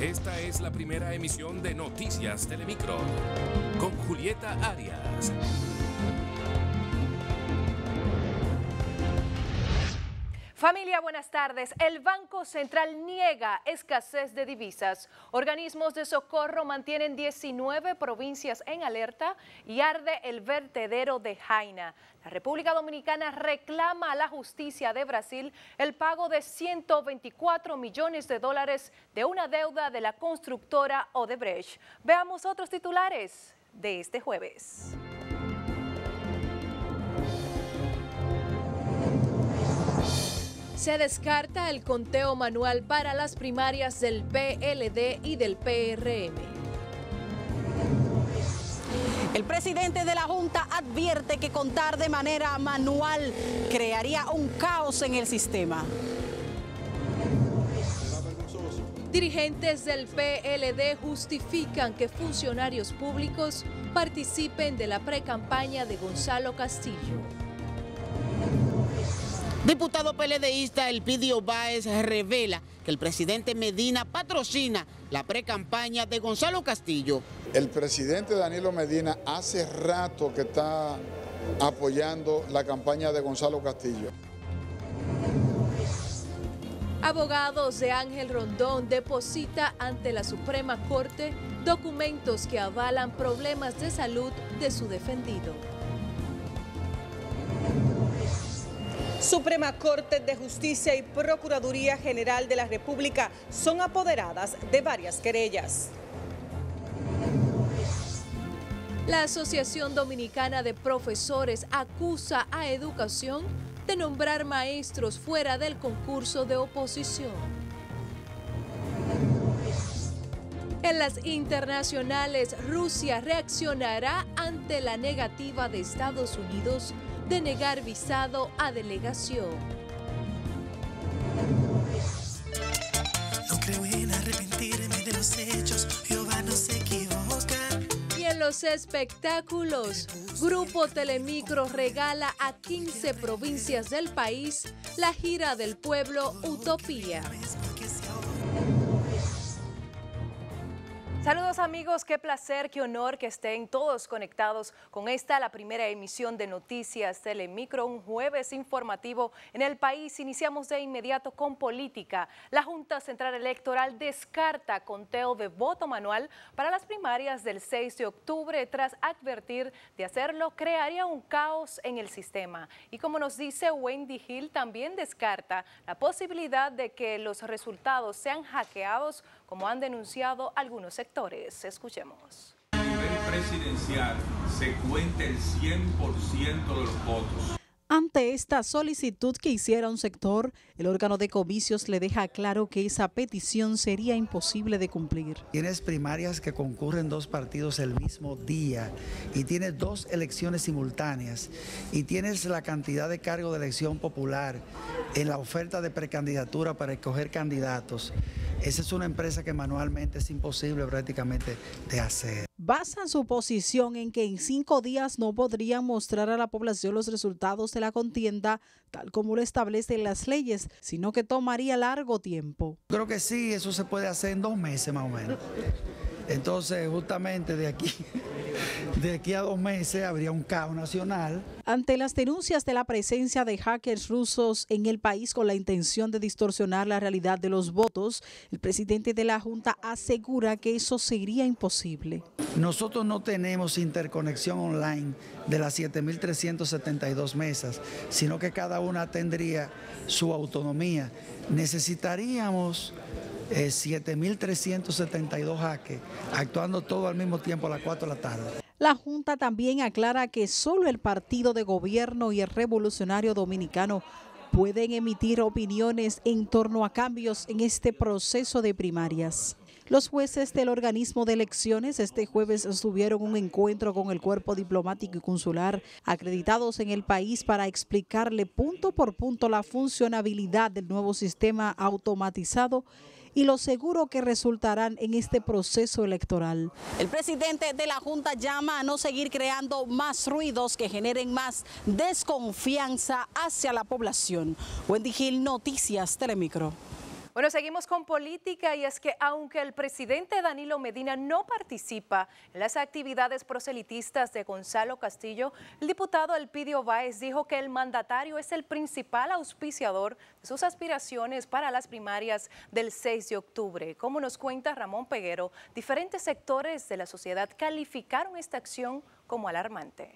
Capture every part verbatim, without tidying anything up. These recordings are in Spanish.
Esta es la primera emisión de Noticias Telemicro, con Julieta Arias. Familia, buenas tardes. El Banco Central niega escasez de divisas. Organismos de socorro mantienen diecinueve provincias en alerta y arde el vertedero de Jaina. La República Dominicana reclama a la justicia de Brasil el pago de ciento veinticuatro millones de dólares de una deuda de la constructora Odebrecht. Veamos otros titulares de este jueves. Se descarta el conteo manual para las primarias del P L D y del P R M. El presidente de la Junta advierte que contar de manera manual crearía un caos en el sistema. Dirigentes del P L D justifican que funcionarios públicos participen de la precampaña de Gonzalo Castillo. Diputado PLDista Elpidio Báez revela que el presidente Medina patrocina la precampaña de Gonzalo Castillo. El presidente Danilo Medina hace rato que está apoyando la campaña de Gonzalo Castillo. Abogados de Ángel Rondón deposita ante la Suprema Corte documentos que avalan problemas de salud de su defendido. Suprema Corte de Justicia y Procuraduría General de la República son apoderadas de varias querellas. La Asociación Dominicana de Profesores acusa a Educación de nombrar maestros fuera del concurso de oposición. En las internacionales, Rusia reaccionará ante la negativa de Estados Unidos de negar visado a delegación. No creo en arrepentirme de los hechos, Jehová no se equivoca. Y en los espectáculos, Grupo Telemicro regala a quince provincias del país la gira del pueblo Utopía. Saludos amigos, qué placer, qué honor que estén todos conectados con esta, la primera emisión de Noticias Telemicro, un jueves informativo en el país. Iniciamos de inmediato con política. La Junta Central Electoral descarta conteo de voto manual para las primarias del seis de octubre tras advertir de hacerlo crearía un caos en el sistema. Y como nos dice Wendy Hill, también descarta la posibilidad de que los resultados sean hackeados, como han denunciado algunos sectores. Escuchemos. A nivel presidencial se cuenta el cien por ciento de los votos. Ante esta solicitud que hiciera un sector, el órgano de comicios le deja claro que esa petición sería imposible de cumplir. Tienes primarias que concurren dos partidos el mismo día y tienes dos elecciones simultáneas y tienes la cantidad de cargos de elección popular en la oferta de precandidatura para escoger candidatos. Esa es una empresa que manualmente es imposible prácticamente de hacer. Basan su posición en que en cinco días no podrían mostrar a la población los resultados de la contienda tal como lo establecen las leyes, sino que tomaría largo tiempo. Creo que sí, eso se puede hacer en dos meses más o menos. Entonces, justamente de aquí, de aquí a dos meses habría un caos nacional. Ante las denuncias de la presencia de hackers rusos en el país con la intención de distorsionar la realidad de los votos, el presidente de la Junta asegura que eso sería imposible. Nosotros no tenemos interconexión online de las siete mil trescientas setenta y dos mesas, sino que cada una tendría su autonomía. Necesitaríamos Eh, siete mil trescientos setenta y dos hackers, actuando todo al mismo tiempo a las cuatro de la tarde. La Junta también aclara que solo el Partido de Gobierno y el Revolucionario Dominicano pueden emitir opiniones en torno a cambios en este proceso de primarias. Los jueces del organismo de elecciones este jueves tuvieron un encuentro con el cuerpo diplomático y consular acreditados en el país para explicarle punto por punto la funcionabilidad del nuevo sistema automatizado y lo seguro que resultarán en este proceso electoral. El presidente de la Junta llama a no seguir creando más ruidos que generen más desconfianza hacia la población. Wendy Hill, Noticias Telemicro. Bueno, seguimos con política y es que aunque el presidente Danilo Medina no participa en las actividades proselitistas de Gonzalo Castillo, el diputado Elpidio Báez dijo que el mandatario es el principal auspiciador de sus aspiraciones para las primarias del seis de octubre. Como nos cuenta Ramón Peguero, diferentes sectores de la sociedad calificaron esta acción como alarmante.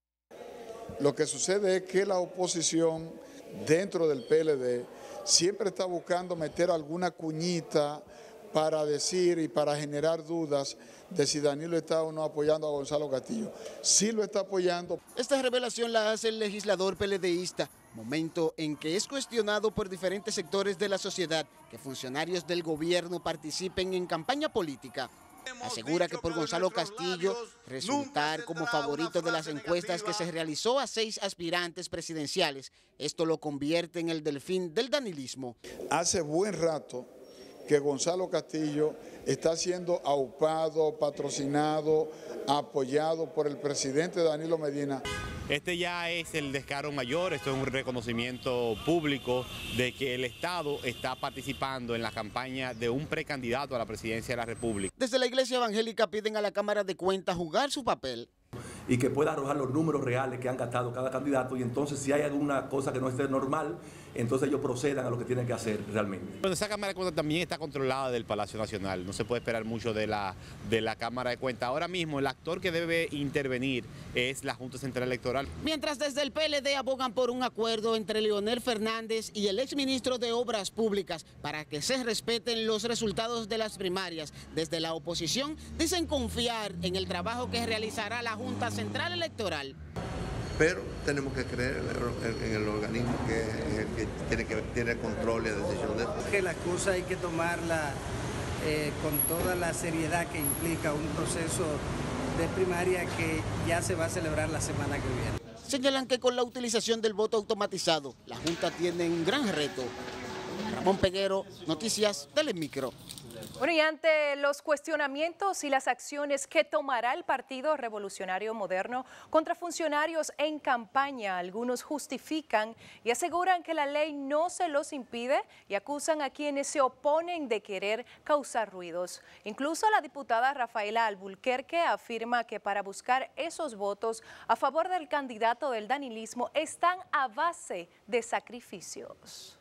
Lo que sucede es que la oposición dentro del P L D siempre está buscando meter alguna cuñita para decir y para generar dudas de si Danilo está o no apoyando a Gonzalo Castillo. Sí lo está apoyando. Esta revelación la hace el legislador PLDista, momento en que es cuestionado por diferentes sectores de la sociedad que funcionarios del gobierno participen en campaña política. Asegura que por Gonzalo Castillo resultar como favorito de las encuestas que se realizó a seis aspirantes presidenciales, esto lo convierte en el delfín del danilismo. Hace buen rato que Gonzalo Castillo está siendo aupado, patrocinado, apoyado por el presidente Danilo Medina. Este ya es el descaro mayor, esto es un reconocimiento público de que el Estado está participando en la campaña de un precandidato a la presidencia de la República. Desde la Iglesia Evangélica piden a la Cámara de Cuentas jugar su papel. Y que pueda arrojar los números reales que han gastado cada candidato, y entonces si hay alguna cosa que no esté normal, entonces ellos procedan a lo que tienen que hacer realmente. Bueno, esa Cámara de Cuentas también está controlada del Palacio Nacional, no se puede esperar mucho de la, de la Cámara de Cuentas. Ahora mismo el actor que debe intervenir es la Junta Central Electoral. Mientras desde el P L D abogan por un acuerdo entre Leonel Fernández y el exministro de Obras Públicas para que se respeten los resultados de las primarias, desde la oposición dicen confiar en el trabajo que realizará la Junta Central Electoral. Pero tenemos que creer en el, en el organismo que es el que tiene, que tiene control y decisión de esto. Que las cosas hay que tomarla eh, con toda la seriedad que implica un proceso de primaria que ya se va a celebrar la semana que viene. Señalan que con la utilización del voto automatizado, la Junta tiene un gran reto. Ramón Peguero, Noticias Telemicro. Bueno, y ante los cuestionamientos y las acciones que tomará el Partido Revolucionario Moderno contra funcionarios en campaña, algunos justifican y aseguran que la ley no se los impide y acusan a quienes se oponen de querer causar ruidos. Incluso la diputada Rafaela Albuquerque afirma que para buscar esos votos a favor del candidato del danilismo están a base de sacrificios.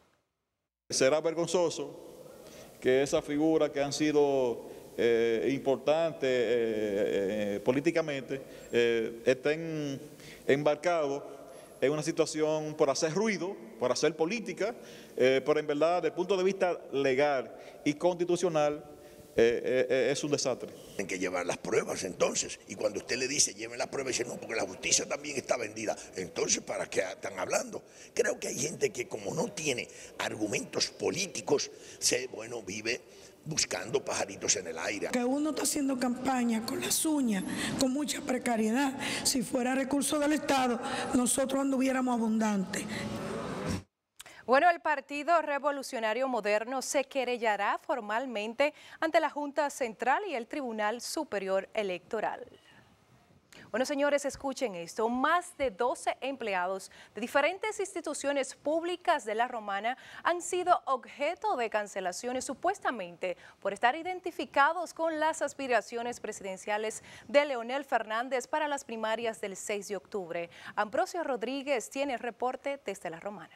Será vergonzoso que esas figuras que han sido eh, importantes eh, eh, políticamente eh, estén embarcados en una situación por hacer ruido, por hacer política, eh, pero en verdad, desde el punto de vista legal y constitucional, Eh, eh, es un desastre. Tienen que llevar las pruebas entonces, y cuando usted le dice lleven las pruebas, dice no, porque la justicia también está vendida. Entonces, ¿para qué están hablando? Creo que hay gente que como no tiene argumentos políticos, se, bueno, vive buscando pajaritos en el aire. Que uno está haciendo campaña con las uñas, con mucha precariedad. Si fuera recurso del Estado, nosotros anduviéramos abundantes. Bueno, el Partido Revolucionario Moderno se querellará formalmente ante la Junta Central y el Tribunal Superior Electoral. Bueno, señores, escuchen esto. Más de doce empleados de diferentes instituciones públicas de La Romana han sido objeto de cancelaciones supuestamente por estar identificados con las aspiraciones presidenciales de Leonel Fernández para las primarias del seis de octubre. Ambrosio Rodríguez tiene el reporte desde La Romana.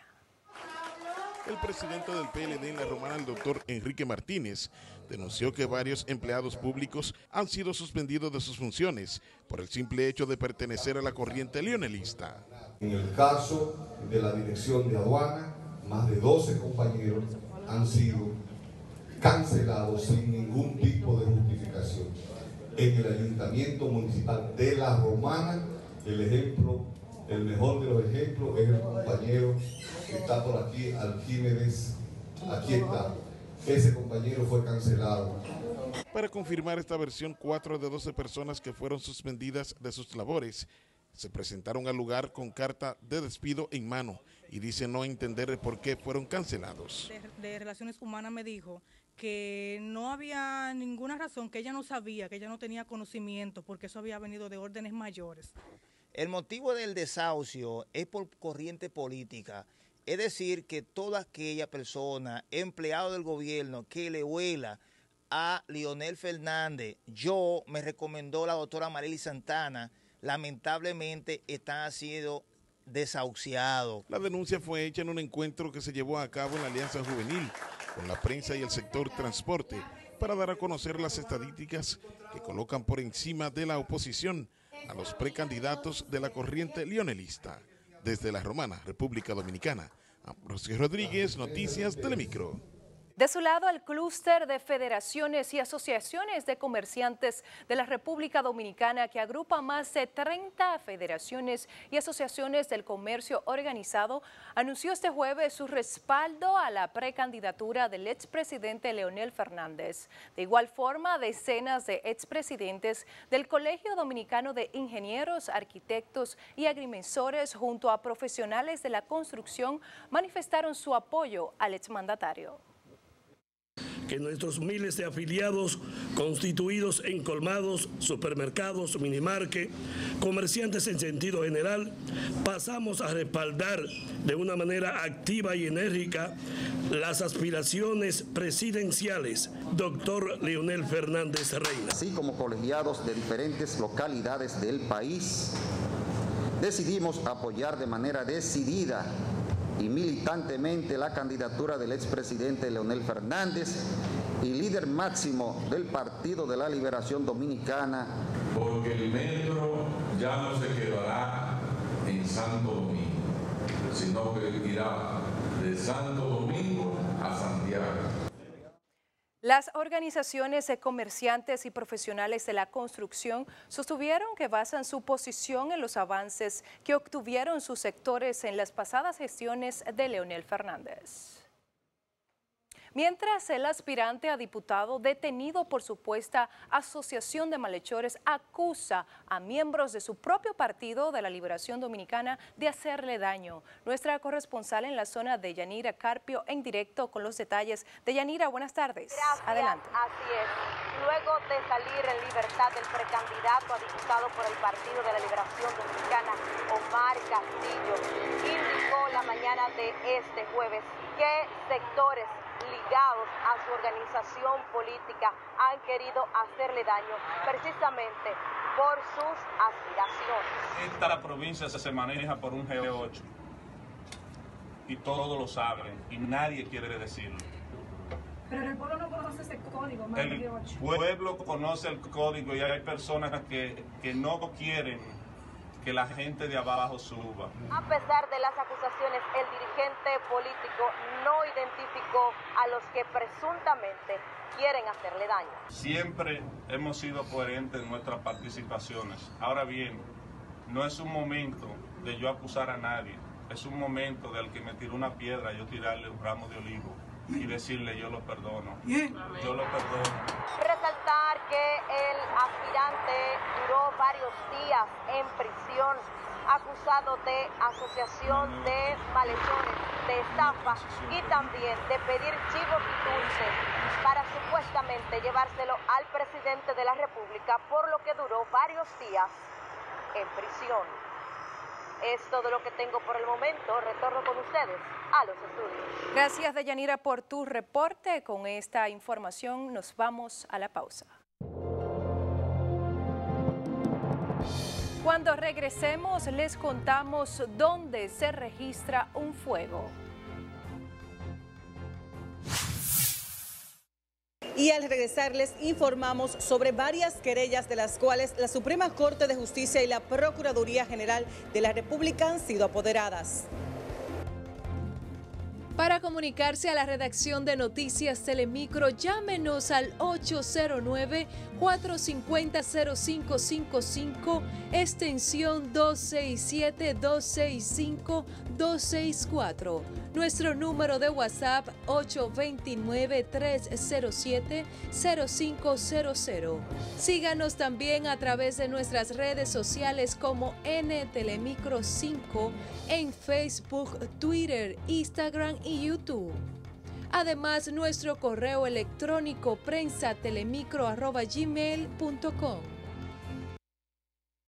El presidente del P L D en La Romana, el doctor Enrique Martínez, denunció que varios empleados públicos han sido suspendidos de sus funciones por el simple hecho de pertenecer a la corriente leonelista. En el caso de la dirección de aduana, más de doce compañeros han sido cancelados sin ningún tipo de justificación. En el ayuntamiento municipal de La Romana, el ejemplo, el mejor de los ejemplos es el compañero que está por aquí, Arquímedes, aquí está. Ese compañero fue cancelado. Para confirmar esta versión, cuatro de doce personas que fueron suspendidas de sus labores se presentaron al lugar con carta de despido en mano y dicen no entender por qué fueron cancelados. De, de Relaciones Humanas me dijo que no había ninguna razón, que ella no sabía, que ella no tenía conocimiento, porque eso había venido de órdenes mayores. El motivo del desahucio es por corriente política Es decir, que toda aquella persona, empleado del gobierno, que le huela a Leonel Fernández, yo me recomendó la doctora Marely Santana, lamentablemente están siendo desahuciados. La denuncia fue hecha en un encuentro que se llevó a cabo en la Alianza Juvenil con la prensa y el sector transporte para dar a conocer las estadísticas que colocan por encima de la oposición a los precandidatos de la corriente leonelista. Desde La Romana, República Dominicana, Ambrosio Rodríguez, Noticias Telemicro. De su lado, el clúster de federaciones y asociaciones de comerciantes de la República Dominicana, que agrupa más de treinta federaciones y asociaciones del comercio organizado, anunció este jueves su respaldo a la precandidatura del expresidente Leonel Fernández. De igual forma, decenas de expresidentes del Colegio Dominicano de Ingenieros, Arquitectos y Agrimensores, junto a profesionales de la construcción, manifestaron su apoyo al exmandatario. Que nuestros miles de afiliados constituidos en colmados, supermercados, minimarket, comerciantes en sentido general, pasamos a respaldar de una manera activa y enérgica las aspiraciones presidenciales, doctor Leonel Fernández Reina. Así como colegiados de diferentes localidades del país, decidimos apoyar de manera decidida y militantemente la candidatura del expresidente Leonel Fernández y líder máximo del Partido de la Liberación Dominicana. Porque el metro ya no se quedará en Santo Domingo, sino que irá de Santo Domingo a Santiago. Las organizaciones de comerciantes y profesionales de la construcción sostuvieron que basan su posición en los avances que obtuvieron sus sectores en las pasadas gestiones de Leonel Fernández. Mientras el aspirante a diputado detenido por supuesta asociación de malhechores acusa a miembros de su propio partido de la Liberación Dominicana de hacerle daño. Nuestra corresponsal en la zona de Yanira Carpio en directo con los detalles. De Yanira, buenas tardes. Gracias. Adelante. Así es. Luego de salir en libertad el precandidato a diputado por el Partido de la Liberación Dominicana, Omar Castillo, indicó la mañana de este jueves que sectores ligados a su organización política han querido hacerle daño precisamente por sus aspiraciones. Esta provincia se maneja por un G ocho y todos lo saben y nadie quiere decirlo. Pero el pueblo no conoce ese código, más El G ocho. pueblo conoce el código y hay personas que, que no quieren que la gente de abajo suba. A pesar de las acusaciones, el dirigente político no identificó a los que presuntamente quieren hacerle daño. Siempre hemos sido coherentes en nuestras participaciones. Ahora bien, no es un momento de yo acusar a nadie, es un momento del que me tiró una piedra, yo tirarle un ramo de olivo y decirle yo lo perdono, yo lo perdono. Resaltar que el aspirante duró varios días en prisión, acusado de asociación de malhechores, de estafa y también de pedir chivos y dulces para supuestamente llevárselo al presidente de la República, por lo que duró varios días en prisión. Es todo lo que tengo por el momento. Retorno con ustedes a los estudios. Gracias, Deyanira, por tu reporte. Con esta información nos vamos a la pausa. Cuando regresemos, les contamos dónde se registra un fuego. Y al regresar les informamos sobre varias querellas de las cuales la Suprema Corte de Justicia y la Procuraduría General de la República han sido apoderadas. Para comunicarse a la redacción de Noticias Telemicro, llámenos al ocho cero nueve, cuatro cinco cero, cero cinco cinco cinco, extensión dos seis siete, dos seis cinco, dos seis cuatro. Nuestro número de WhatsApp ocho dos nueve, tres cero siete, cero cinco cero cero. Síganos también a través de nuestras redes sociales como N Telemicro cinco en Facebook, Twitter, Instagram y YouTube. Además, nuestro correo electrónico prensa telemicro arroba gmail punto com.